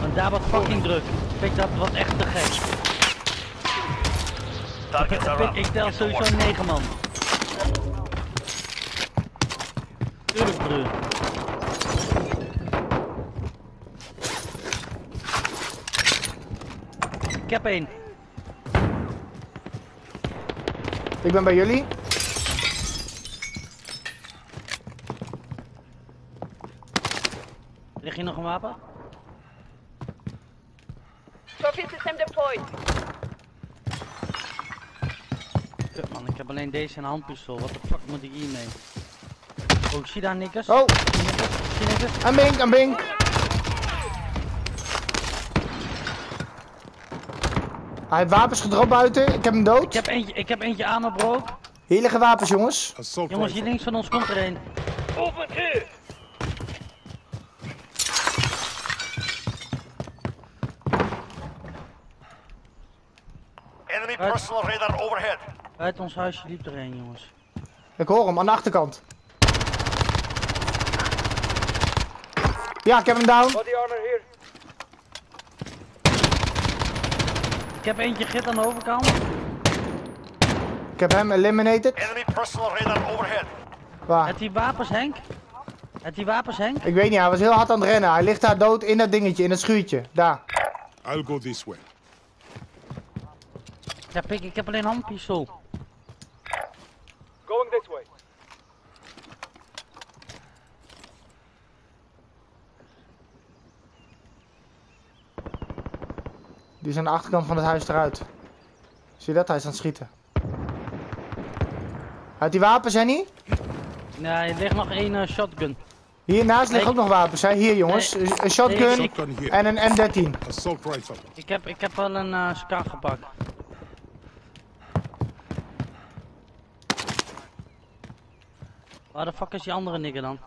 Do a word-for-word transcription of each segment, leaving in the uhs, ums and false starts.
Want daar wordt fucking druk. Pik, dat wordt echt te gek. Pik, ik tel sowieso negen man. Tuurlijk broer. Ik heb één. Ik ben bij jullie. Ligt hier nog een wapen? Trophy system deployed. Kut man, ik heb alleen deze en een handpistool. Wat de fuck moet ik hiermee? Oh, ik zie daar nikkers. Oh, Zie je nikkers? een bink, een bink. Hij heeft wapens gedropt buiten. Ik heb hem dood. Ik heb eentje, ik heb eentje aan me bro. Hier liggen wapens, jongens. Assault Jongens, hier rifle. links van ons komt er een. Movement here. Enemy personal radar overhead. Uit ons huisje liep er een, jongens. Ik hoor hem aan de achterkant. Ja, ik heb hem down. Body armor here. Ik heb eentje git aan de overkant. Ik heb hem eliminated. Enemy personal radar overhead. Waar? Heb die wapens, Henk? Heb die wapens, Henk? Ik weet niet, hij was heel hard aan het rennen. Hij ligt daar dood in dat dingetje, in dat schuurtje. Daar. I'll go this way. Ja, pik, ik heb alleen een handpistool. Going this way. Die is aan de achterkant van het huis eruit. Zie je dat? Hij is aan het schieten. Uit die wapens, Henny? Nee, er ligt nog één uh, shotgun. Hiernaast liggen ook nog wapens, hè? Hier, jongens. Nee. Een shotgun Nee, Shotgun here. en een M dertien. Assault rifle. Ik heb, ik heb wel een uh, scar gepakt. Waar de fuck is die andere nigger dan?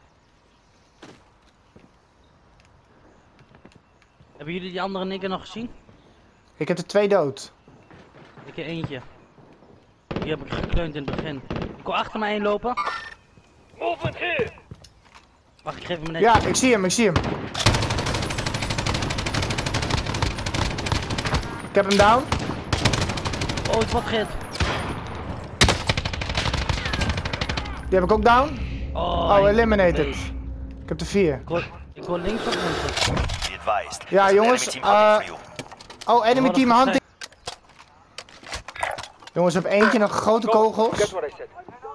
Hebben jullie die andere nigger nog gezien? Ik heb er twee dood. Ik heb eentje. Die heb ik gekleund in het begin. Ik wil achter mij heen lopen. Movement here. Wacht, ik geef hem net. Ja, ik zie hem, ik zie hem. Ik heb hem down. Oh, ik word gehit. Die heb ik ook down. Oh, Oh, eliminated. nee. Ik heb er vier. Ik hoor, ik hoor links op mensen. Be advised. Ja, There's an jongens, enemy team hunting uh, for you. Oh, enemy Oh, team dat is hunting. Jongens, op eentje nog grote kogels. That's what I said.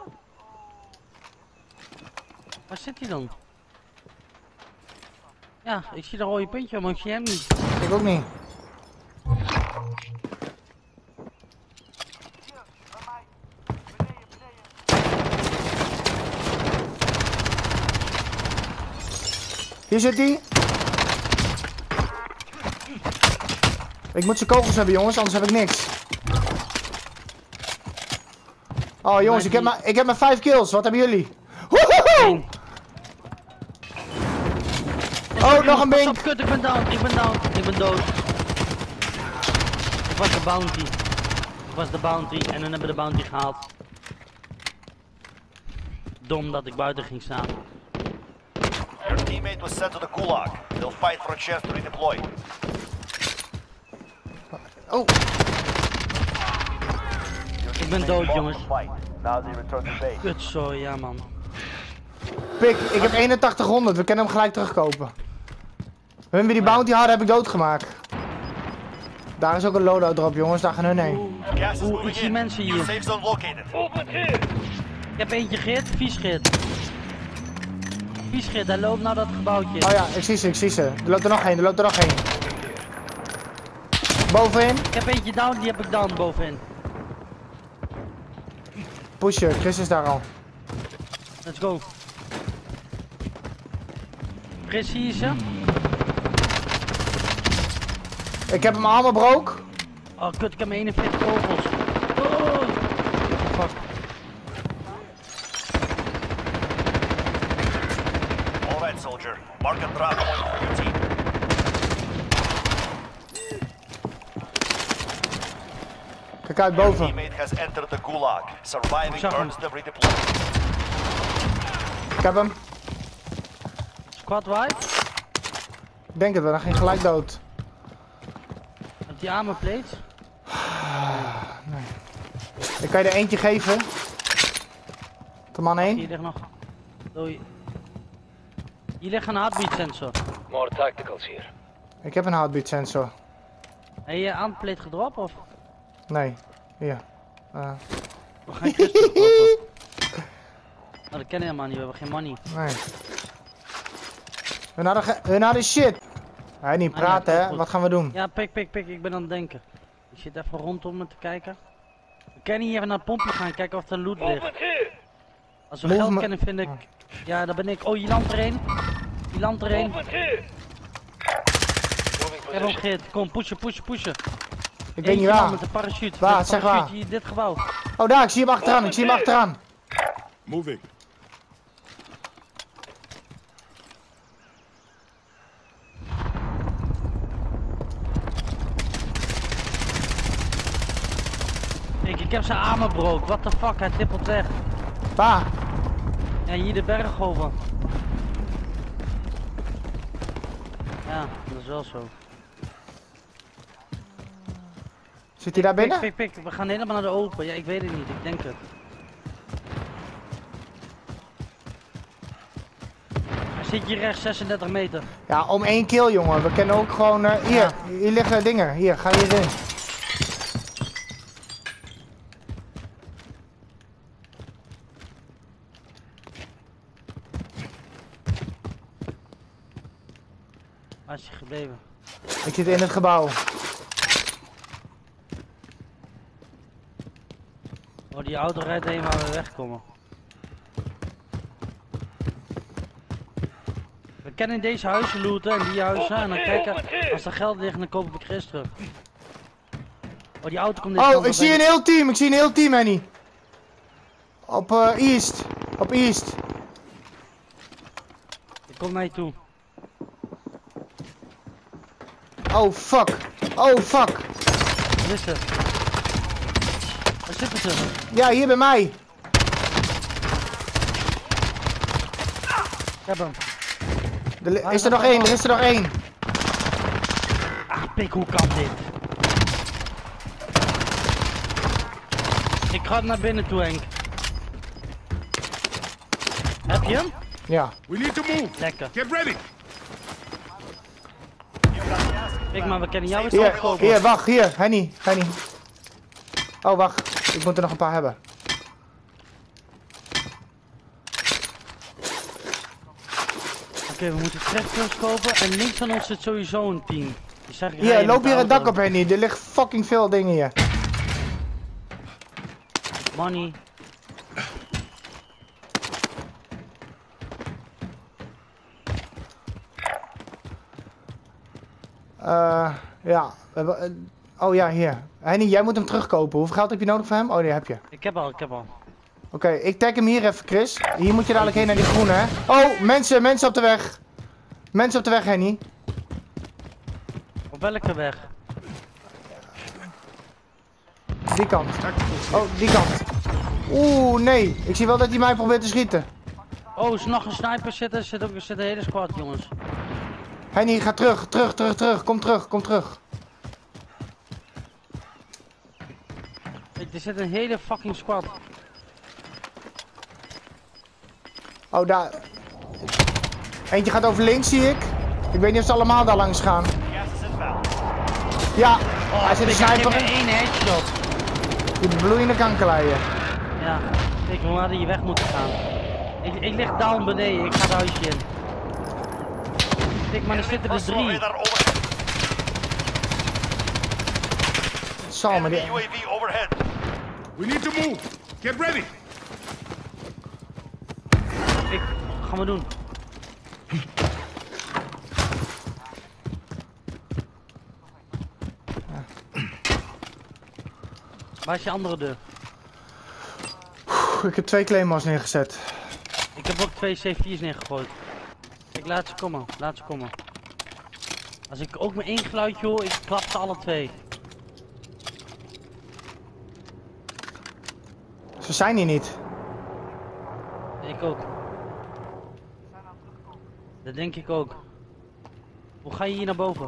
Waar zit hij dan? Ja, ik zie een rode puntje, maar ik zie hem niet. Ik ook niet. Hier zit hij. Ik moet zijn kogels hebben, jongens, anders heb ik niks. Oh, jongens, ik heb maar, ik heb maar vijf kills. Wat hebben jullie? Woehoe! Oh, nog een Pas bink. op, kut, ik ben down, ik ben down, ik ben dood. Ik was de bounty. Ik was de bounty en hun hebben de bounty gehaald. Dom dat ik buiten ging staan. Your teammate was sent to the gulag. They'll fight for a chance to redeploy. Oh, Ik ben dood, jongens. Fight. Now they return to base. Kut zo, ja man. pik, ik heb eenentachtig honderd. We kunnen hem gelijk terugkopen. Hun wie die bounty hadden, heb ik doodgemaakt. Daar is ook een loadout drop, jongens. Daar gaan hun heen. Gas is Oeh, moving ik zie in. mensen hier. Safe zone located. Movement here. Ik heb eentje gehit, vies gehit. Vies gehit, hij loopt naar dat gebouwtje. Oh ja, ik zie ze, ik zie ze. Er loopt er nog heen, er loopt er nog heen. Bovenin. Ik heb eentje down, die heb ik down bovenin. Pushen, Chris is daar al. Let's go. Chris, zie je ze? Ik heb hem allemaal broke. Oh kut, ik heb mijn eenenveertig kogels. Oh. Fuck. All right, soldier. Mark a drop point for your team. Kijk uit boven. Teammate has entered the gulag. Surviving zag hem. earns them redeployment. Ik heb hem. Squad wipe. Ik denk het wel, dan ging gelijk dood. Heb je armor plates? Ik kan je er eentje geven. De man Hier één. ligt nog. Doei. Hier ligt een heartbeat sensor. More tacticals here. Ik heb een heartbeat sensor. Heb je armor plate gedropt of? Nee. Hier. Uh, We gaan Christus kopen. Nou, dat kennen we helemaal niet, we hebben geen money. nee. Hun hadden, ge- hun hadden shit. Hij niet Ah, ja, praten, dat is hè? goed. Wat gaan we doen? Ja, pik, pik, pik, ik ben aan het denken. Ik zit even rondom me te kijken. We kunnen hier even naar het pompje gaan kijken of er loot ligt. Movement here. Als we Movement- geld kennen vind ik... Ja, daar ben ik. Oh, hier landt er een. Hier landt er een. Movement here. Moving Ik heb hem position. gehit. Kom, pushen, pushen, pushen. Ik weet niet Eentje man waar. met een parachute. Waar? Met een Zeg parachute waar. hier in dit gebouw. Oh, daar, ik zie hem achteraan, ik zie hem achteraan. Moving. Ik, ik heb zijn armen brood. What the fuck, hij tippelt weg. Waar? Ja, hier de berg over. Ja, dat is wel zo. Zit hij daar binnen? Pik, pik, pik. We gaan helemaal naar de open. Ja, ik weet het niet. Ik denk het. Hij zit hier rechts, zesendertig meter. Ja, om één kill, jongen. We kennen ook gewoon... eh, hier, hier liggen dingen. Hier, ga hierin. Waar is hij gebleven? Ik zit in het gebouw. Oh, die auto rijdt heen waar we wegkomen. We kunnen in deze huizen looten en die huizen en dan kijken, als er geld ligt dan kopen we Chris terug. Oh, die auto komt dit kant Oh, op ik zie en- een heel team. Ik zie een heel team, Henny. Op eh, East. Op East. Die komt naar je toe. Oh, fuck. Oh, fuck. Wat is er? Waar zitten ze? Ja, hier bij mij. Ik heb hem. Er li- is er nog één, er is er nog één. Ah, pik, hoe kan dit? Ik ga naar binnen toe, Henk. Heb je hem? Ja. We need to move. Lekker. Get ready. Pik, maar we kennen jou eens Hier, opkopen. hier, wacht, hier. Henny, Henny. Oh, wacht. Ik moet er nog een paar hebben. Oké, we moeten tractors kopen en links van ons zit sowieso een team. Die zeg ik Hier, rijden loop met hier de het dak auto. op, Henny. Er ligt fucking veel dingen hier. Money. Eh, ja. We hebben, eh, oh ja, hier. Henny, jij moet hem terugkopen. Hoeveel geld heb je nodig voor hem? Oh, die heb je. Ik heb al, ik heb al. Oké, ik tag hem hier even, Chris. Hier moet je dadelijk heen naar die groene, hè? Oh, mensen, mensen op de weg. Mensen op de weg, Henny. Op welke weg? Die kant. Oh, die kant. Oeh, nee. Ik zie wel dat hij mij probeert te schieten. Oh, is er nog een sniper zitten? Er zit ook er zit een hele squad, jongens. Henny, ga terug, terug, terug, terug. Kom terug, kom terug. Kijk, er zit een hele fucking squad. Oh, daar. Eentje gaat over links, zie ik. Ik weet niet of ze allemaal daar langs gaan. Gas is inbound. Ja, hij zit een Ik heb sniper. maar één headshot. Die bloeiende kankerleien. Ja, kijk, we hadden hier weg moeten gaan. Ik, ik lig down beneden, ik ga het huisje in. Kijk, maar er zitten er Hostile drie. radar over. Zal me Enemy die... U A V overhead. We need to move. Get ready. Ik, wat gaan we doen? Waar is je andere deur? Ik heb twee claymores neergezet. Ik heb ook twee C vier's neergegooid. Ik laat ze komen, laat ze komen. Als ik ook maar één geluidje hoor, ik klap ze alle twee. Ze zijn hier niet. Ik ook. Dat denk ik ook. Hoe ga je hier naar boven?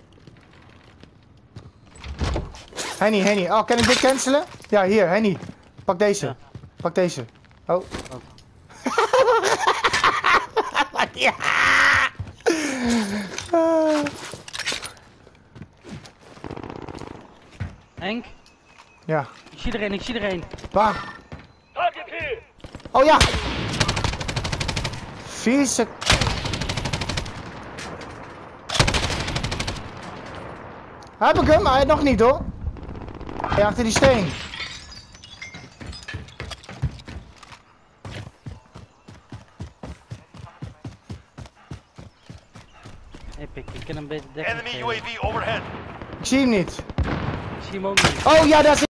Henny, Henny. Oh, kan ik dit cancelen? Ja, hier, Henny. Pak deze. Ja. Pak deze. Oh. Ja. Henk? Ja. Ik zie er een, ik zie er een. Waar? Oh ja! Vier sec... Heb ik hem? Hij nog niet hoor. Hij achter die steen. Epic, ik kan hem beter dekken. Enemy U A V overhead. Ik zie hem niet. Ik zie hem ook niet. Oh ja, daar is...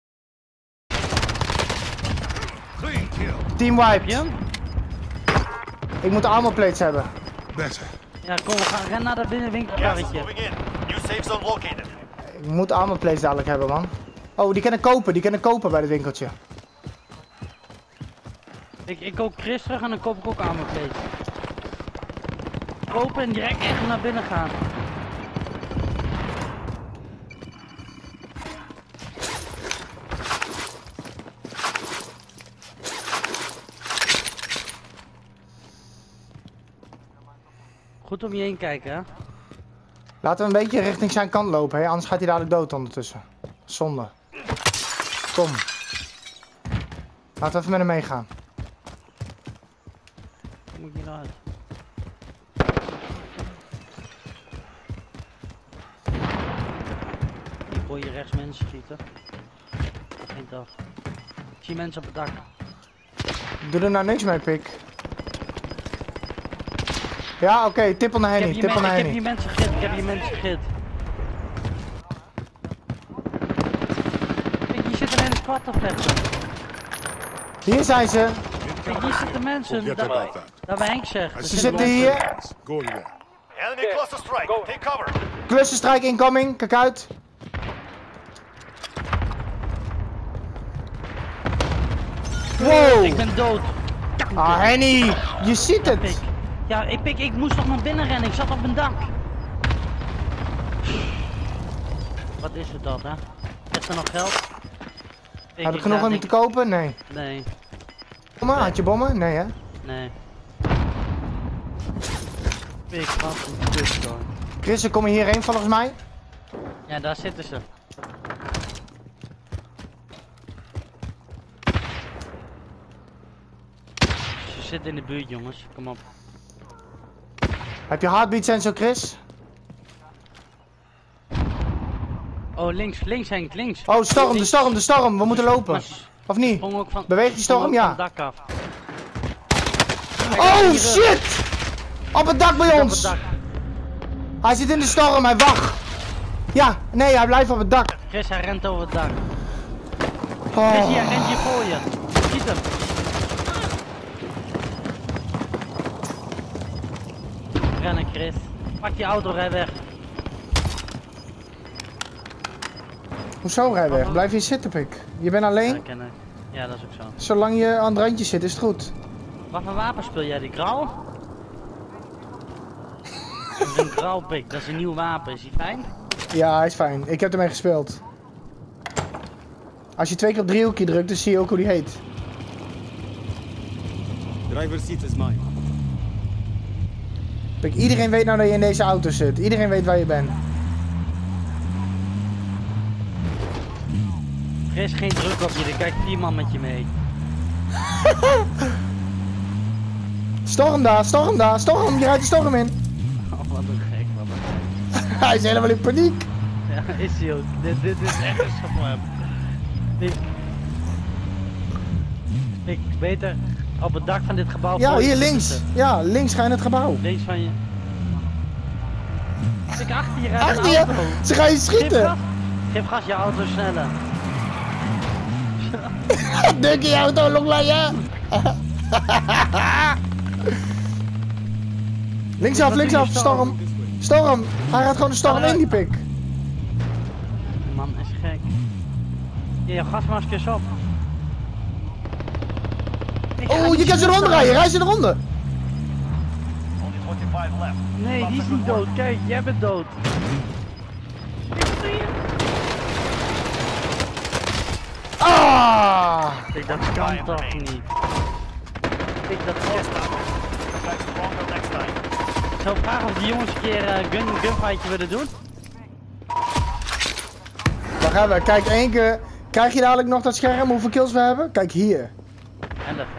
Clean kill. Team Heb je wiped. hem? Ik moet armor plates hebben. Better. Ja, kom, we gaan rennen naar dat Gas is binnenwinkelkarretje. moving in. New safe zone located. Ik moet armor plates dadelijk hebben man. Oh, die kunnen kopen. Die kunnen kopen bij het winkeltje. Ik, ik koop Chris terug en dan koop ik ook aan mijn plate. Kopen en direct echt naar binnen gaan. Goed om je heen kijken, hè? Laten we een beetje richting zijn kant lopen, hè? Anders gaat hij dadelijk dood ondertussen. Zonde. Kom. Laten we even met hem meegaan. Hoe moet ik hier nou uit? Ik hoor je rechts mensen schieten. Eén af. Ik zie mensen op het dak. Doe er nou niks mee, pik. Ja, oké. Okay, tippel naar Ik heb Henny. hier Tippel men- naar ik heb Henny. hier mensen gehit, ik heb hier mensen gehit. Kijk, hier zitten mensen kwad te vechten. Hier zijn ze. Kijk, hier zitten mensen. Forget Daar, about that. daar waar Henk zegt. I Er see zitten those hier. guys. Go over there. Enemy cluster strike. Take cover. Clusterstrike incoming. Kijk uit. Wow. Ik ben dood. Ah, Henny. Je ziet Pik. het. Ja, ik, pik, ik moest nog naar binnen rennen. Ik zat op een dak. Wat is het dat, hè? Is er nog geld? Pik, Heb ik genoeg ga om je denk- te kopen? Nee. Nee, Bommen? Had je bommen? Nee, hè? nee. Pik, wat een kut, hoor. Chris, ze komen hierheen volgens mij. Ja, daar zitten ze. Ze zitten in de buurt, jongens. Kom op. Heb je heartbeat sensor, Chris? Oh, links, links Henk, links. Oh, storm, de storm, de storm. We moeten lopen. Maar ze Of niet? sprong ook van, Beweegt die storm? sprong ook Ja. van het dak af. Oh, shit! Op het dak bij Op het ons. dak. Hij zit in de storm, hij wacht. Ja, nee, hij blijft op het dak. Chris, hij rent over het dak. Chris, Oh. hier, hij rent hier voor je. Schiet hem. Rennen, Chris. Pak die auto, rij weg. Hoezo rij weg? Blijf hier zitten, pik. Je bent Ja, alleen. ken ik. Ja, dat is ook zo. Zolang je aan het randje zit, is het goed. Wat voor wapen speel jij? Die grauw? Dat is een grauwpik, dat is een nieuw wapen. Is die fijn? Ja, hij is fijn. Ik heb ermee gespeeld. Als je twee keer op driehoekje drukt, dan zie je ook hoe die heet. Driver seat is mine. Pik, iedereen weet nou dat je in deze auto zit. Iedereen weet waar je bent. Er is geen druk op je, er kijkt vier man met je mee. Storm daar, storm daar, storm. Je rijdt de storm in. Oh, wat een gek, wat een gek. Hij is helemaal in paniek. Ja, is hij ook. Dit, dit is echt een schap voor hem. Ik, ik beter op het dak van dit gebouw. Ja, voor je hier zitten links. ze. Ja, links ga je in het gebouw. Links van je. Ik achter je rijdt Achter een je. auto. Ze gaan je Geef schieten. gas. Geef gas, je auto sneller. Druk in je auto, longlaaien. Linksaf, Wat doe je, linksaf, storm. Storm. Hij gaat gewoon de storm in, die pik. Die man is gek. Ja, je gasmaskers op. Ik ga Oh, niet je kan ze snel eronder rijden. staan. Rij ze eronder. Only five left. Nee, die is niet dood. Kijk, jij bent dood. Ah! Ik dat kan toch niet. Ik dat Yes, ook. now. Guys, stronger next time. Ik zou vragen of die jongens een keer een gun, gunfightje willen doen. Wacht even, kijk één keer. Krijg je dadelijk nog dat scherm hoeveel kills we hebben? Kijk hier. En dat